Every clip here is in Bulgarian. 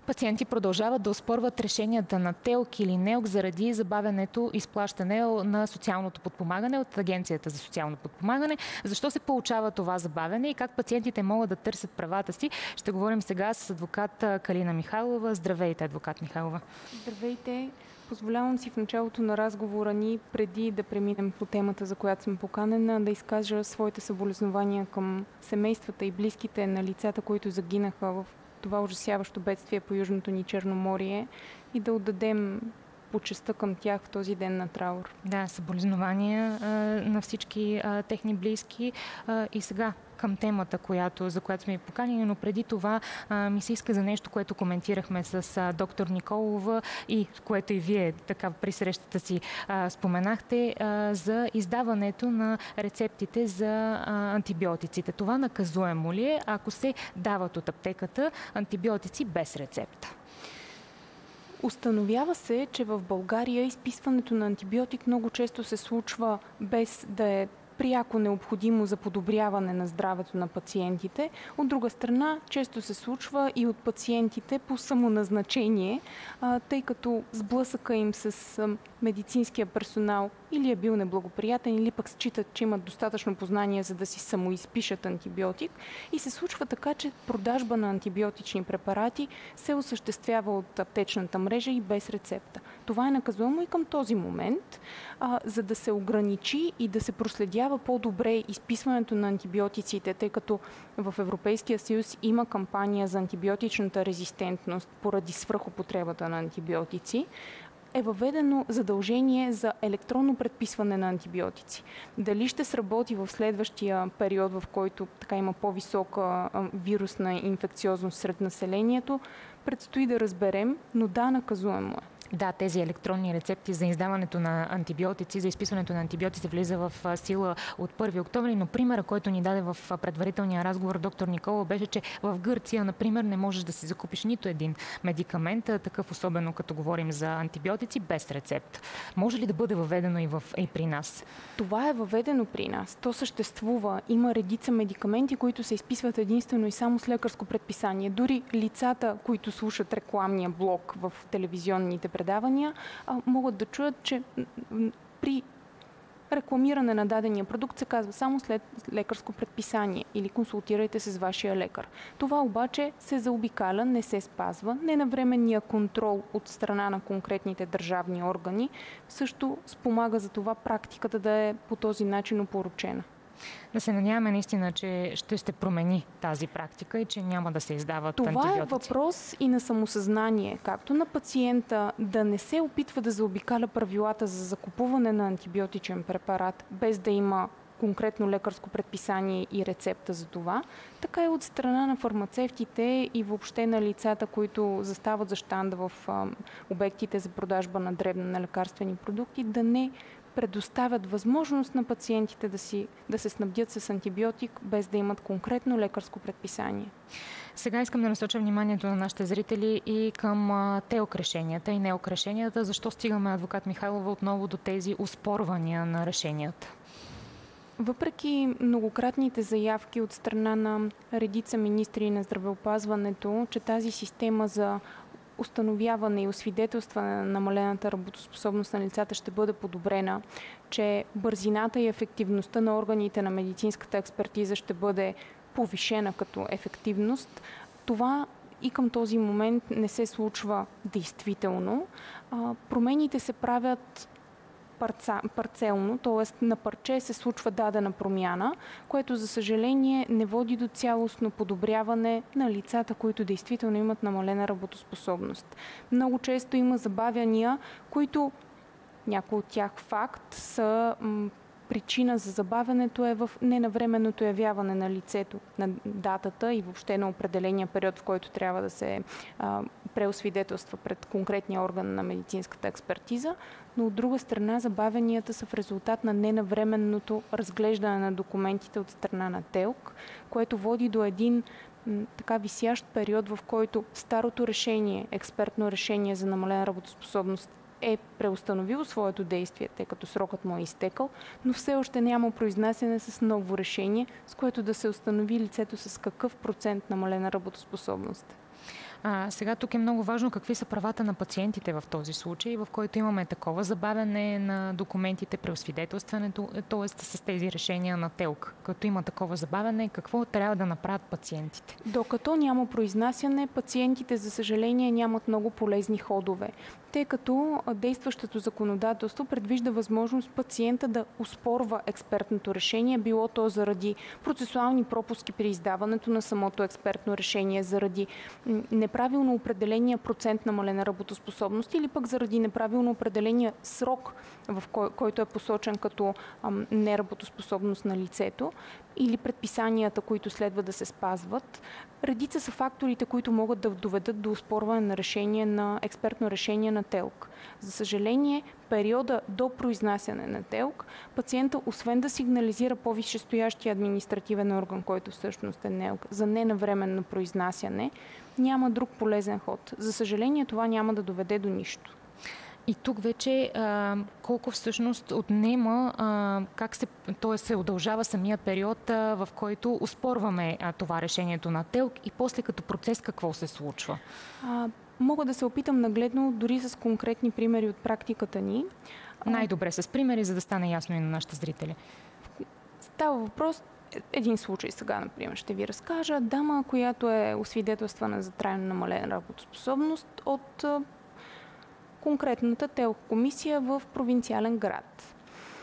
Пациенти продължават да оспорват решенията на ТЕЛК или НЕЛК заради забавянето изплащане на социалното подпомагане от Агенцията за социално подпомагане. Защо се получава това забавяне и как пациентите могат да търсят правата си? Ще говорим сега с адвокат Калина Михайлова. Здравейте, адвокат Михайлова. Здравейте. Позволявам си в началото на разговора ни, преди да преминем по темата, за която съм поканена, да изкажа своите съболезнования към семействата и близките на лицата, които загинаха в това ужасяващо бедствие по Южното ни Черноморие и да отдадем почестта към тях в този ден на траур. Да, съболезнования на всички техни близки. И сега към темата, за която сме поканени, но преди това ми се иска за нещо, което коментирахме с доктор Николова и което и вие така при срещата си споменахте за издаването на рецептите за антибиотиците. Това наказуемо ли е, ако се дават от аптеката антибиотици без рецепта? Установява се, че в България изписването на антибиотик много често се случва без да е пряко необходимо за подобряване на здравето на пациентите. От друга страна, често се случва и от пациентите по самоназначение, тъй като сблъсъка им с медицинския персонал или е бил неблагоприятен, или пък считат, че имат достатъчно познание, за да си самоизпишат антибиотик. И се случва така, че продажба на антибиотични препарати се осъществява от аптечната мрежа и без рецепта. Това е наказуемо и към този момент, за да се ограничи и да се проследява по-добре изписването на антибиотиците, тъй като в Европейския съюз има кампания за антибиотичната резистентност поради свръхупотребата на антибиотици, е въведено задължение за електронно предписване на антибиотици. Дали ще сработи в следващия период, в който така има по-висока вирусна инфекциозност сред населението, предстои да разберем, но да, наказуемо е. Да, тези електронни рецепти за издаването на антибиотици, за изписването на антибиотици влиза в сила от 1 октомври, но примера, който ни даде в предварителния разговор доктор Никола, беше, че в Гърция, например, не можеш да си закупиш нито един медикамент, такъв особено като говорим за антибиотици, без рецепт. Може ли да бъде въведено и при нас? Това е въведено при нас. То съществува. Има редица медикаменти, които се изписват единствено и само с лекарско предписание. Дори лицата, които слушат рекламния блок в телевизионните предавания, могат да чуят, че при рекламиране на дадения продукт се казва само след лекарско предписание или консултирайте се с вашия лекар. Това обаче се заобикаля, не се спазва. Ненавременният контрол от страна на конкретните държавни органи също спомага за това практиката да е по този начин опорочена. Да се надяваме наистина, че ще се промени тази практика и че няма да се издават антибиотици. Това е въпрос и на самосъзнание, както на пациента да не се опитва да заобикаля правилата за закупуване на антибиотичен препарат, без да има конкретно лекарско предписание и рецепта за това, така и от страна на фармацевтите и въобще на лицата, които застават за щанда в обектите за продажба на дребно на лекарствени продукти, да не предоставят възможност на пациентите да се снабдят с антибиотик, без да имат конкретно лекарско предписание. Сега искам да насоча вниманието на нашите зрители и към ТЕЛК решенията и НЕЛК решенията. Защо стигаме, адвокат Михайлова, отново до тези оспорвания на решенията? Въпреки многократните заявки от страна на редица министри на здравеопазването, че тази система за установяване и освидетелстване на намалената работоспособност на лицата ще бъде подобрена, че бързината и ефективността на органите на медицинската експертиза ще бъде повишена като ефективност, това и към този момент не се случва действително. Промените се правят парцелно, т.е. на парче се случва дадена промяна, което за съжаление не води до цялостно подобряване на лицата, които действително имат намалена работоспособност. Много често има забавяния, които някои от тях факт са причина за забавянето е в ненавременното явяване на лицето на датата и въобще на определения период, в който трябва да се преосвидетелства пред конкретния орган на медицинската експертиза, но от друга страна забавянията са в резултат на ненавременното разглеждане на документите от страна на ТЕЛК, което води до един така висящ период, в който старото решение, експертно решение за намалена работоспособност е преустановило своето действие, тъй като срокът му е изтекал, но все още няма произнасяне с ново решение, с което да се установи лицето с какъв процент намалена работоспособност. Сега тук е много важно какви са правата на пациентите в този случай, в който имаме такова забавяне на документите, преосвидетелстването, т.е. с тези решения на ТЕЛК. Като има такова забавяне, какво трябва да направят пациентите? Докато няма произнасяне, пациентите, за съжаление, нямат много полезни ходове, тъй като действащото законодателство предвижда възможност пациента да оспорва експертното решение, било то заради процесуални пропуски при издаването на самото експертно решение, заради неправилно определения процент намалена работоспособност или пък заради неправилно определения срок, в който е посочен като неработоспособност на лицето, или предписанията, които следва да се спазват. Редица са факторите, които могат да доведат до оспорване на експертно решение на ТЕЛК. За съжаление, периода до произнасяне на ТЕЛК, пациента, освен да сигнализира по-висшестоящия административен орган, който всъщност е НЕЛК, за ненавременно произнасяне, няма друг полезен ход. За съжаление, това няма да доведе до нищо. И тук вече колко всъщност отнема, т.е. се удължава самият период, в който оспорваме това решението на ТЕЛК и после като процес какво се случва? Мога да се опитам нагледно, дори с конкретни примери от практиката ни. Най-добре с примери, за да стане ясно и на нашите зрители. Става въпрос, един случай сега, например, ще ви разкажа. Дама, която е освидетелствана за трайно намалена работоспособност от конкретната ТЕЛК комисия в провинциален град.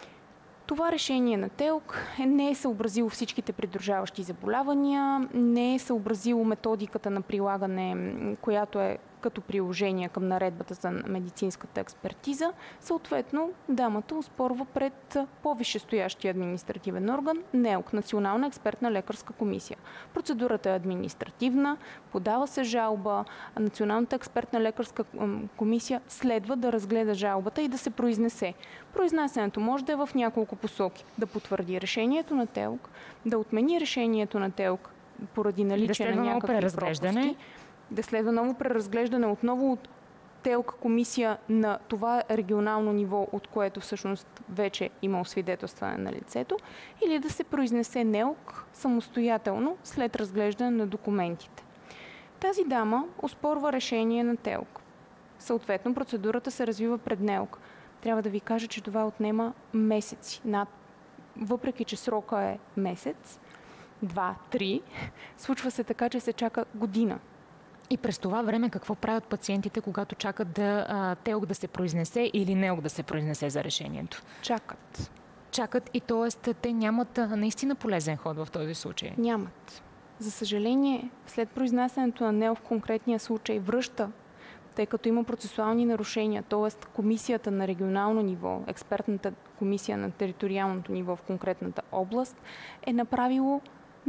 Това решение на ТЕЛК не е съобразило всичките придружаващи заболявания, не е съобразило методиката на прилагане, която е като приложение към наредбата за медицинската експертиза. Съответно, дамата оспорва пред по-висшестоящия административен орган НЕЛК, Национална експертна лекарска комисия. Процедурата е административна, подава се жалба, Националната експертна лекарска комисия следва да разгледа жалбата и да се произнесе. Произнасянето може да е в няколко посоки. Да потвърди решението на ТЕЛК, да отмени решението на ТЕЛК поради наличие на някакви пропуски, да следва ново преразглеждане отново от ТЕЛК комисия на това регионално ниво, от което всъщност вече има освидетелстване на лицето, или да се произнесе НЕЛК самостоятелно след разглеждане на документите. Тази дама оспорва решение на ТЕЛК. Съответно, процедурата се развива пред НЕЛК. Трябва да ви кажа, че това отнема месеци. Въпреки че срока е месец, 2-3, случва се така, че се чака година. И през това време какво правят пациентите, когато чакат ТЕЛК да се произнесе или НЕЛК да се произнесе за решението? Чакат и т.е. те нямат наистина полезен ход в този случай? Нямат. За съжаление, след произнасянето на НЕЛК в конкретния случай връща, тъй като има процесуални нарушения, т.е. комисията на регионално ниво, експертната комисия на териториалното ниво в конкретната област е направило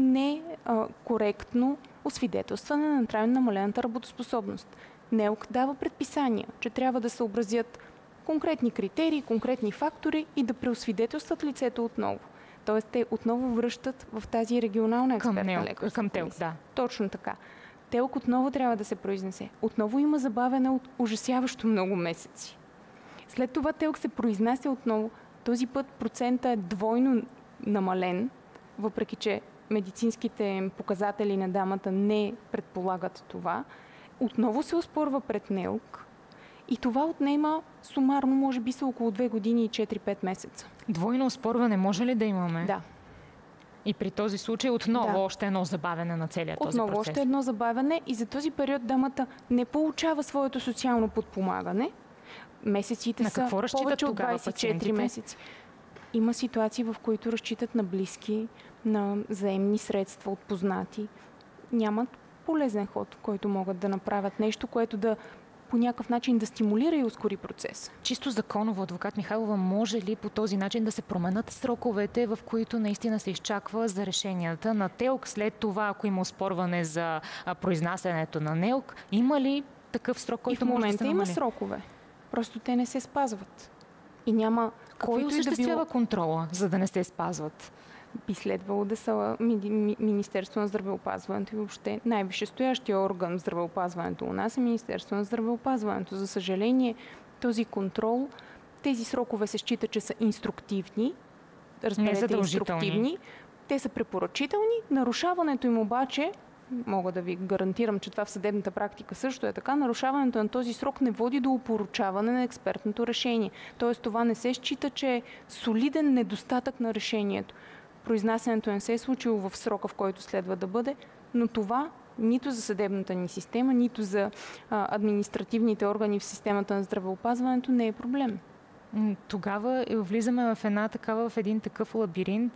некоректно освидетелстване на трайно намалената работоспособност. НЕЛК дава предписания, че трябва да съобразят конкретни критерии, конкретни фактори и да преосвидетелстват лицето отново. Тоест, те отново връщат в тази регионална експертна лекарска към ТЕЛК, да. Точно така. ТЕЛК отново трябва да се произнесе. Отново има забавяне от ужасяващо много месеци. След това ТЕЛК се произнася отново. Този път процента е двойно намален, въпреки че медицинските показатели на дамата не предполагат това. Отново се оспорва пред НЕЛК и това отнема сумарно, може би са около 2 години и 4-5 месеца. Двойно оспорване може ли да имаме? Да. И при този случай отново още едно забавяне на целия този процес. Отново още едно забавяне и за този период дамата не получава своето социално подпомагане. Месеците са повече от 24 месеци. Има ситуации, в които разчитат на близки, на заемни средства от познати. Нямат полезен ход, който могат да направят нещо, което да по някакъв начин да стимулира и ускори процес. Чисто законово, адвокат Михайлова, може ли по този начин да се променят сроковете, в които наистина се изчаква за решенията на ТЕЛК? След това, ако има оспорване за произнасянето на НЕЛК, има ли такъв срок, който може да се намали? В момента има срокове. Просто те не се спазват. И няма Кой осъществява контрола, за да не се спазват? Би следвало да са Министерство на здравеопазването и въобще най-висшестоящия орган в здравеопазването у нас е Министерство на здравеопазването. За съжаление, този контрол, тези срокове се считат, че са инструктивни, разберете, инструктивни, те са препоръчителни, нарушаването им обаче мога да ви гарантирам, че това в съдебната практика също е така, нарушаването на този срок не води до опорочаване на експертното решение. Тоест това не се счита, че е солиден недостатък на решението. Произнасянето не се е случило в срока, в който следва да бъде, но това нито за съдебната ни система, нито за административните органи в системата на здравеопазването не е проблем. Тогава влизаме в един такъв лабиринт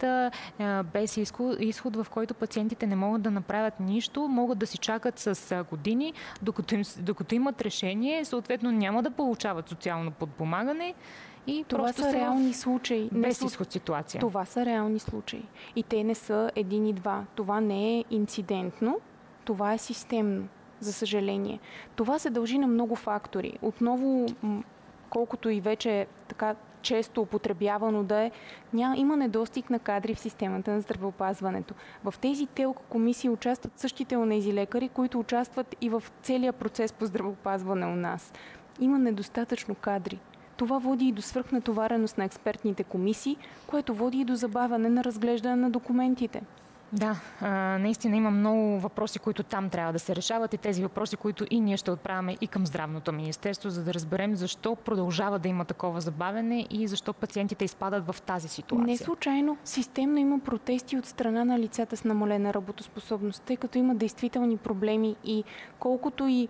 без изход, в който пациентите не могат да направят нищо, могат да си чакат с години, докато имат решение, съответно няма да получават социално подпомагане. И това са реални случаи. Без изход ситуация. Това са реални случаи. И те не са един и два. Това не е инцидентно, това е системно, за съжаление. Това се дължи на много фактори. Отново, колкото и вече така често употребявано да е, има недостиг на кадри в системата на здравеопазването. В тези ТЕЛК комисии участват същите онези лекари, които участват и в целия процес по здравеопазване у нас. Има недостатъчно кадри. Това води и до свръхнатовареност на експертните комисии, което води и до забавяне на разглеждане на документите. Да, наистина има много въпроси, които там трябва да се решават и тези въпроси, които и ние ще отправяме и към Здравното министерство, за да разберем защо продължава да има такова забавяне и защо пациентите изпадат в тази ситуация. Не случайно системно има протести от страна на лицата с намалена работоспособност, тъй като има действителни проблеми и колкото и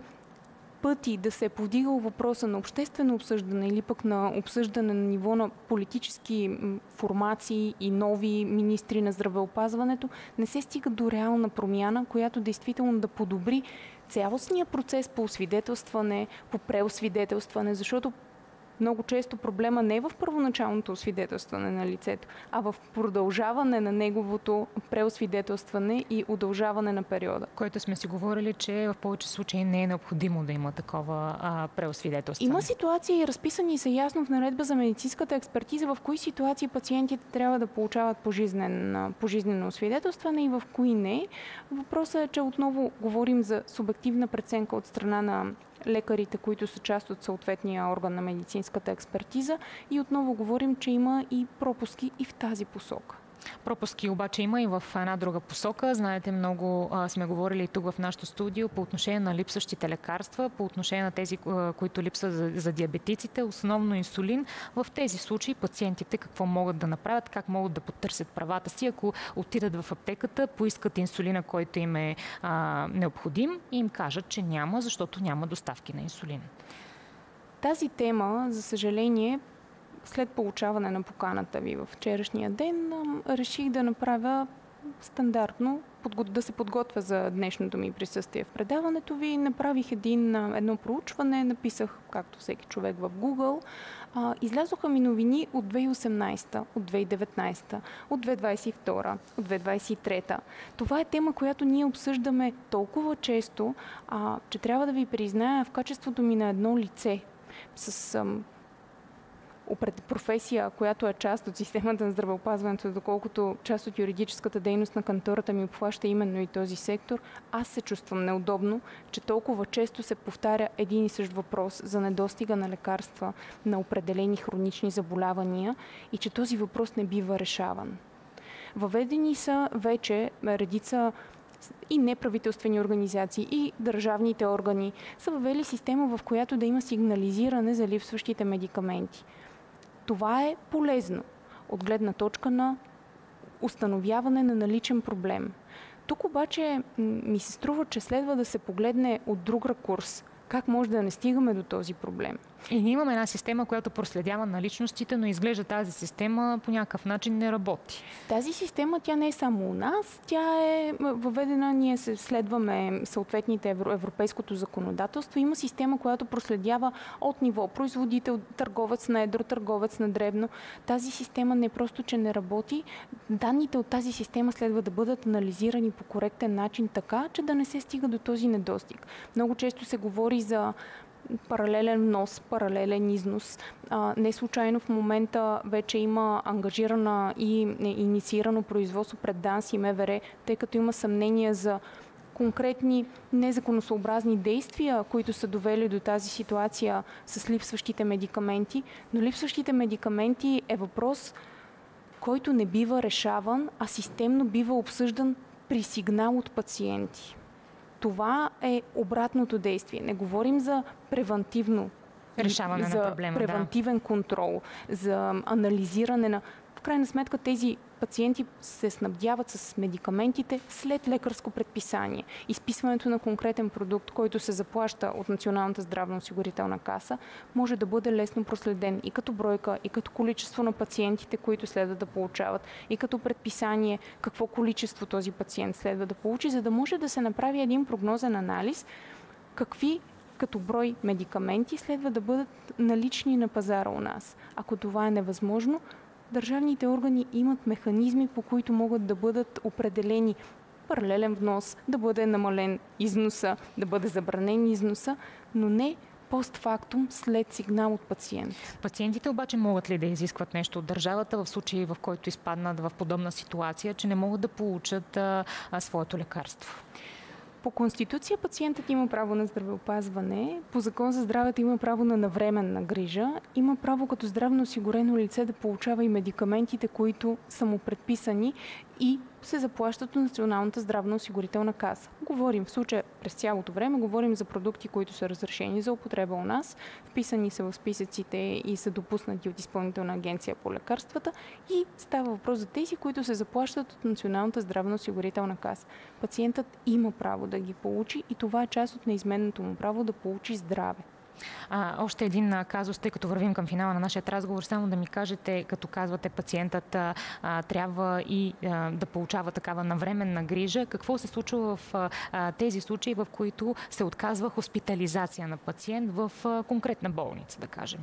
пъти да се е повдигал въпроса на обществено обсъждане или пък на обсъждане на ниво на политически формации и нови министри на здравеопазването, не се стига до реална промяна, която действително да подобри цялостния процес по освидетелстване, по преосвидетелстване, защото много често проблема не е в първоначалното освидетелстване на лицето, а в продължаване на неговото преосвидетелстване и удължаване на периода. Което сме си говорили, че в повече случаи не е необходимо да има такова преосвидетелстване. Има ситуации, разписани са ясно в наредба за медицинската експертиза, в кои ситуации пациентите трябва да получават пожизнено освидетелстване и в кои не. Въпросът е, че отново говорим за субективна преценка от страна на лекарите, които са част от съответния орган на медицинската експертиза и отново говорим, че има и пропуски и в тази посока. Пропуски обаче има и в една друга посока. Знаете, много сме говорили тук в нашото студио по отношение на липсващите лекарства, по отношение на тези, които липсват за диабетиците, основно инсулин. В тези случаи пациентите какво могат да направят, как могат да потърсят правата си, ако отидат в аптеката, поискат инсулина, който им е необходим и им кажат, че няма, защото няма доставки на инсулин. Тази тема, за съжаление, след получаване на поканата ви в вчерашния ден, реших да направя стандартно, да се подготвя за днешното ми присъствие в предаването ви. Направих едно проучване, написах, както всеки човек в Google. Излязоха ми новини от 2018, от 2019, от 2022, от 2023. Това е тема, която ние обсъждаме толкова често, че трябва да ви призная в качеството ми на едно лице с професия, която е част от системата на здравеопазването, доколкото част от юридическата дейност на кантората ми обхваща именно и този сектор, аз се чувствам неудобно, че толкова често се повтаря един и същ въпрос за недостига на лекарства на определени хронични заболявания и че този въпрос не бива решаван. Въведени са вече редица и неправителствени организации, и държавните органи са въвели система, в която да има сигнализиране за липсващите медикаменти. Това е полезно от гледна точка на установяване на наличен проблем. Тук обаче ми се струва, че следва да се погледне от друг ракурс. Как може да не стигаме до този проблем? И ние имаме една система, която проследява наличностите, но изглежда тази система по някакъв начин не работи. Тази система, тя не е само у нас, тя е въведена, ние следваме съответните европейското законодателство. Има система, която проследява от ниво производител, търговец на едро, търговец на дребно. Тази система не просто, че не работи. Данните от тази система следва да бъдат анализирани по коректен начин така, че да не се стига до този недостиг. Много често се говори за паралелен внос, паралелен износ. Не случайно в момента вече има ангажирана и инициирано производство пред ДАНС и МВР, тъй като има съмнение за конкретни незаконосъобразни действия, които са довели до тази ситуация с липсващите медикаменти. Но липсващите медикаменти е въпрос, който не бива решаван, а системно бива обсъждан при сигнал от пациенти. Това е обратното действие. Не говорим за превантивно решаване за на проблема, превантивен контрол, за анализиране на... В крайна сметка тези пациенти се снабдяват с медикаментите след лекарско предписание. Изписването на конкретен продукт, който се заплаща от Националната здравноосигурителна каса, може да бъде лесно проследен и като бройка, и като количество на пациентите, които следва да получават, и като предписание какво количество този пациент следва да получи, за да може да се направи един прогнозен анализ, какви като брой медикаменти следва да бъдат налични на пазара у нас. Ако това е невъзможно, държавните органи имат механизми, по които могат да бъдат определени паралелен внос, да бъде намален износа, да бъде забранен износа, но не постфактум след сигнал от пациент. Пациентите обаче могат ли да изискват нещо от държавата в случай, в който изпаднат в подобна ситуация, че не могат да получат своето лекарство? По Конституция пациентът има право на здравеопазване, по Закон за здравето има право на навременна грижа, има право като здравно осигурено лице да получава и медикаментите, които са му предписани и се заплащат от Националната здравноосигурителна каса. Говорим в случая през цялото време, говорим за продукти, които са разрешени за употреба у нас, вписани са в списъците и са допуснати от Изпълнителна агенция по лекарствата и става въпрос за тези, които се заплащат от Националната здравноосигурителна каса. Пациентът има право да ги получи и това е част от неизменното му право да получи здраве. Още един казус, тъй като вървим към финала на нашия разговор, само да ми кажете, като казвате пациентът трябва и да получава такава навременна грижа, какво се случва в тези случаи, в които се отказва хоспитализация на пациент в конкретна болница, да кажем?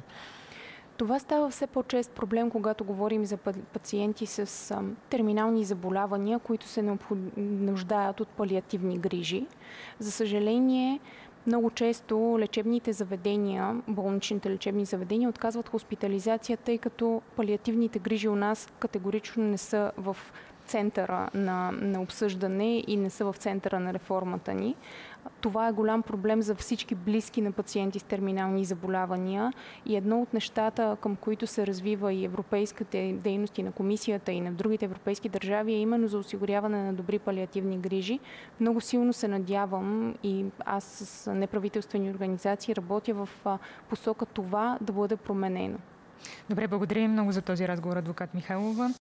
Това става все по-чест проблем, когато говорим за пациенти с терминални заболявания, които се нуждаят от палиативни грижи. За съжаление, много често лечебните заведения, болничните лечебни заведения отказват хоспитализация, тъй като палиативните грижи у нас категорично не са в центъра на обсъждане и не са в центъра на реформата ни. Това е голям проблем за всички близки на пациенти с терминални заболявания и едно от нещата, към които се развива и европейските дейности на комисията и на другите европейски държави е именно за осигуряване на добри палиативни грижи. Много силно се надявам и аз с неправителствени организации работя в посока това да бъде променено. Добре, благодаря много за този разговор, адвокат Михайлова.